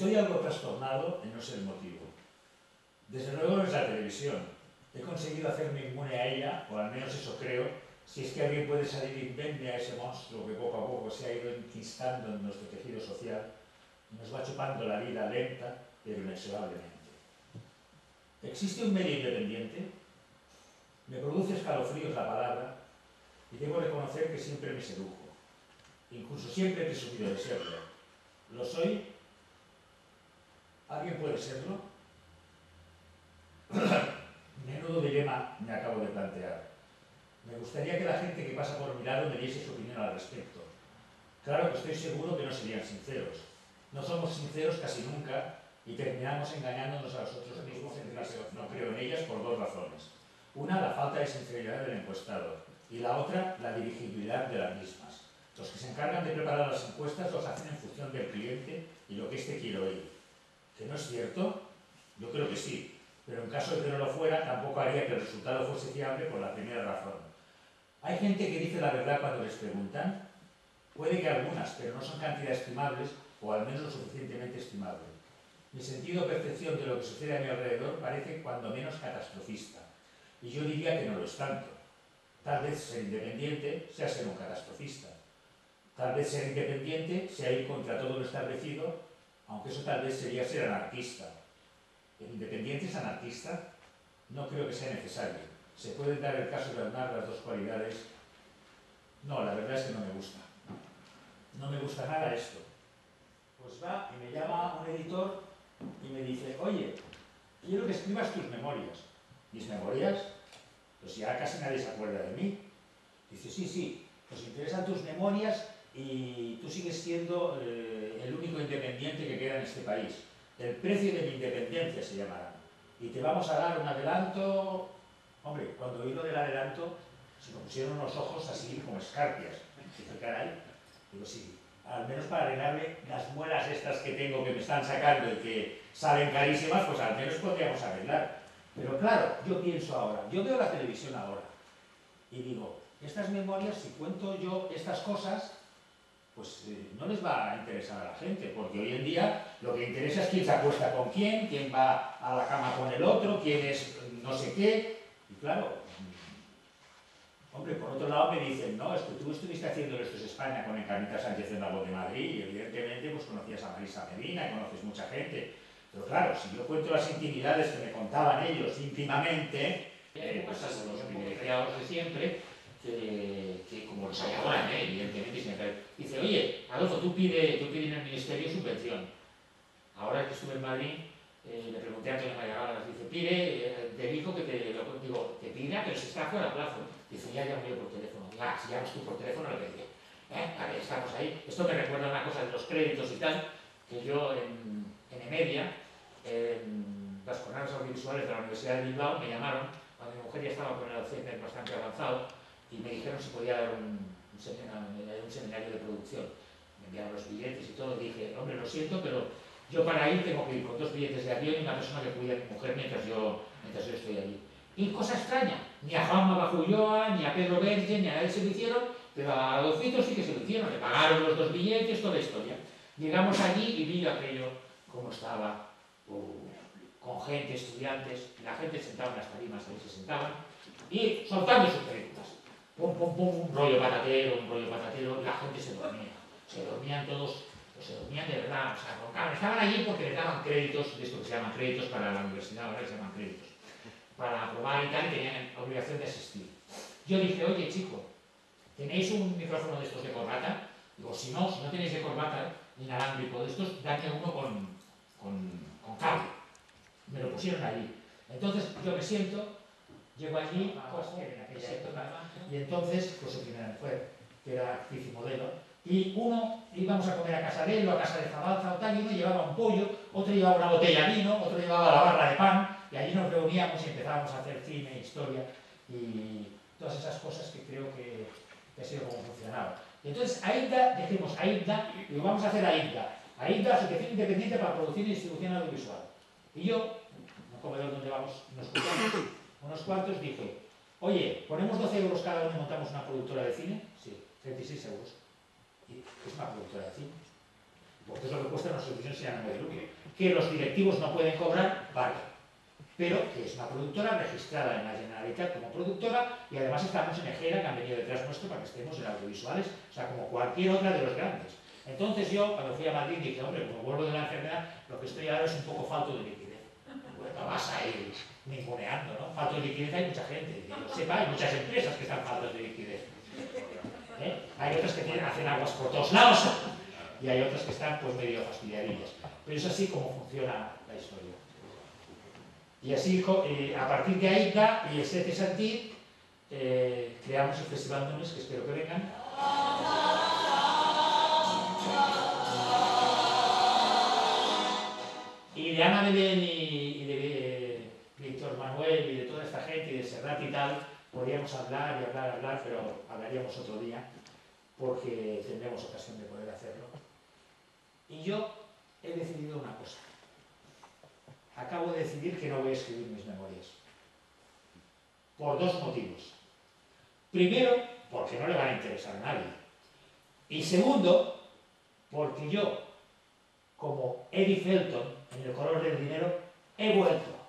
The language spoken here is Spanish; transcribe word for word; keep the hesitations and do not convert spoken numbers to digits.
estoy algo trastornado y no sé el motivo. Desde luego no es la televisión. He conseguido hacerme inmune a ella, o al menos eso creo, si es que alguien puede salir indemne a ese monstruo que poco a poco se ha ido enquistando en nuestro tejido social y nos va chupando la vida lenta, pero inexorablemente. ¿Existe un medio independiente? Me produce escalofríos la palabra y debo reconocer que siempre me sedujo. Incluso siempre he presumido de serlo. ¿Lo soy? ¿Alguien puede serlo? Menudo dilema me acabo de plantear. Me gustaría que la gente que pasa por mi lado me diese su opinión al respecto. Claro que estoy seguro que no serían sinceros. No somos sinceros casi nunca y terminamos engañándonos a nosotros mismos en clase. No creo en ellas por dos razones. Una, la falta de sinceridad del encuestado, y la otra, la dirigibilidad de las mismas. Los que se encargan de preparar las encuestas los hacen en función del cliente y lo que éste quiere oír. ¿Que no es cierto? Yo creo que sí, pero en caso de que no lo fuera, tampoco haría que el resultado fuese fiable por la primera razón. ¿Hay gente que dice la verdad cuando les preguntan? Puede que algunas, pero no son cantidades estimables, o al menos lo suficientemente estimables. Mi sentido de percepción de lo que sucede a mi alrededor parece cuando menos catastrofista. Y yo diría que no lo es tanto. Tal vez ser independiente sea ser un catastrofista. Tal vez ser independiente sea ir contra todo lo establecido, aunque eso tal vez sería ser anarquista. ¿El independiente es anarquista? No creo que sea necesario. ¿Se puede dar el caso de aunar las dos cualidades? No, la verdad es que no me gusta. No me gusta nada esto. Pues va y me llama un editor y me dice, oye, quiero que escribas tus memorias. ¿Mis memorias? Pues ya casi nadie se acuerda de mí. Dice, sí, sí, nos interesan tus memorias y tú sigues siendo eh, el único independiente que queda en este país. El precio de mi independencia se llamará. Y te vamos a dar un adelanto. Hombre, cuando oí lo del adelanto, se me pusieron unos ojos así como escarpias. Dice, caray, digo, sí, al menos para arreglarme las muelas estas que tengo que me están sacando y que salen carísimas, pues al menos podríamos arreglar. Pero claro, yo pienso ahora, yo veo la televisión ahora y digo, estas memorias, si cuento yo estas cosas, pues eh, no les va a interesar a la gente, porque hoy en día lo que interesa es quién se acuesta con quién, quién va a la cama con el otro, quién es no sé qué, y claro, hombre, por otro lado me dicen, no, es que tú estuviste haciendo Esto es España con Encarnita Sánchez en la Voz de Madrid y evidentemente pues conocías a Marisa Medina y conoces mucha gente, pero claro, si yo cuento las intimidades que me contaban ellos íntimamente, eh, pues son los privilegiados de siempre, que, que como los hay ahora, ¿eh? Evidentemente, siempre dice, oye, Adolfo, tú pide, tú pide en el Ministerio subvención. Ahora que estuve en Madrid, eh, le pregunté a Antonio María Galas, dice, pide, eh, te dijo que te lo digo, te pida, pero si está fuera de plazo. Dice, ya llamo yo por teléfono. Ah, si llamas tú por teléfono, lo pediré. ¿Eh? Vale, estamos ahí. Esto me recuerda una cosa de los créditos y tal, que yo en, en Emedia, en las jornadas audiovisuales de la Universidad de Bilbao, me llamaron, cuando mi mujer ya estaba con el Alzheimer bastante avanzado, y me dijeron si podía dar un, un, seminario, un seminario de producción. Me enviaron los billetes y todo, y dije, hombre, lo siento, pero yo para ir tengo que ir con dos billetes de avión y una persona que cuida a mi mujer mientras yo, mientras yo estoy allí. Y cosa extraña, ni a Jaume Bajulloa, ni a Pedro Berge, ni a nadie se lo hicieron, pero a Adolfito sí que se lo hicieron, le pagaron los dos billetes, toda la historia. Llegamos allí y vi aquello, cómo estaba, uh, con gente, estudiantes, y la gente sentaba en las tarimas, ahí se sentaban, y soltando sus películas. Pum, pum, pum, un rollo patatero, un rollo patatero, y la gente se dormía. Se dormían todos, pues se dormían de verdad, o sea, roncaban. Estaban allí porque les daban créditos, de esto que se llaman créditos para la universidad, ahora se llaman créditos, para aprobar y tal, y tenían obligación de asistir. Yo dije, oye, chico, ¿tenéis un micrófono de estos de corbata? Digo, si no, si no tenéis de corbata, inalámbrico de estos, dame uno con, con, con cable. Me lo pusieron allí. Entonces yo me siento, llego allí, cojo en aquella época, y entonces, pues su primera mujer, que era actriz y modelo, y uno íbamos a comer a casa de él o a casa de Zabalza o tal, y uno llevaba un pollo, otro llevaba una botella de vino, otro llevaba la barra de pan, y allí nos reuníamos y empezábamos a hacer cine, historia y todas esas cosas que creo que, que ha sido como funcionaba. Y entonces AIDA, decimos AIDA, y lo vamos a hacer AIDA, AIDA, Asociación Independiente para Producción y Distribución Audiovisual. Y yo, en un comedor donde vamos, nos juntamos unos cuantos, dije, oye, ¿ponemos doce euros cada uno y montamos una productora de cine? Sí, treinta y seis euros. Y es una productora de cine. porque es lo que cuesta una solución sin ánimo de lucro. Que los directivos no pueden cobrar, vale, pero que es una productora registrada en la Generalitat como productora y además estamos en Ejera, que han venido detrás nuestro para que estemos en audiovisuales, o sea, como cualquier otra de los grandes. Entonces yo, cuando fui a Madrid, dije, hombre, como vuelvo de la enfermedad, lo que estoy ahora es un poco falto de liquidez. Pues no vas a ir ninguneando, ¿no? Falto de liquidez hay mucha gente, que lo sepa, hay muchas empresas que están faltos de liquidez. ¿Eh? Hay otras que tienen, hacen aguas por todos lados y hay otras que están pues medio fastidiadillas. Pero es así como funciona la historia. Y así, eh, a partir de ahí, y el siete Santí, eh, creamos el Festival Dones, que espero que vengan. Y de Ana Belén y, y de eh, Víctor Manuel y de toda esta gente y de Serrat y tal, podríamos hablar y hablar, hablar, pero hablaríamos otro día, porque tendremos ocasión de poder hacerlo. Y yo he decidido una cosa. Acabo de decidir que no voy a escribir mis memorias. Por dos motivos. Primero, porque no le van a interesar a nadie. Y segundo, porque yo, como Eddie Felton, en El color del dinero, he vuelto.